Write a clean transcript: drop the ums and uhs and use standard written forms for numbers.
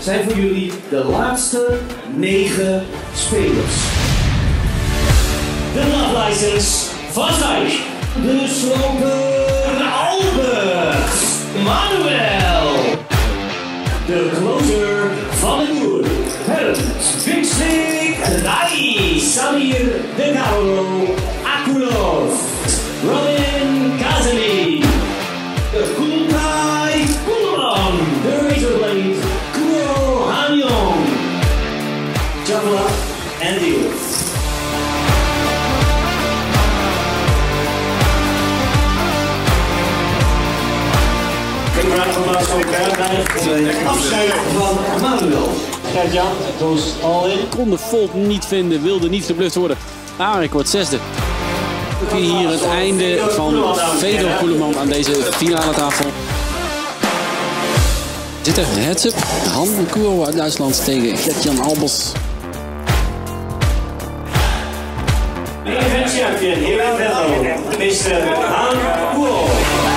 zijn voor jullie de laatste 9 spelers. De laflijsters van Stijk. De sloper Albert. Manuel. De closer van de Boer. Herent. Vikslik. Rai. Samir. De Cauro. Akulov. Robin Kazemi. De Kuntai Kulan. De Razorblade. Kuro Hanyong. Javela en Deal. Afscheid van Manuel. Gert-Jan goes all in. Kon de Volt niet vinden, wilde niet gebluft worden. Arik wordt 6e. Hier het einde van Venlo Koeleman aan deze finale tafel. Zit er heads-up. Han Kuro uit Duitsland tegen Gert-Jan Albers. De event champion hier in Venlo, Mr. Han Kuro.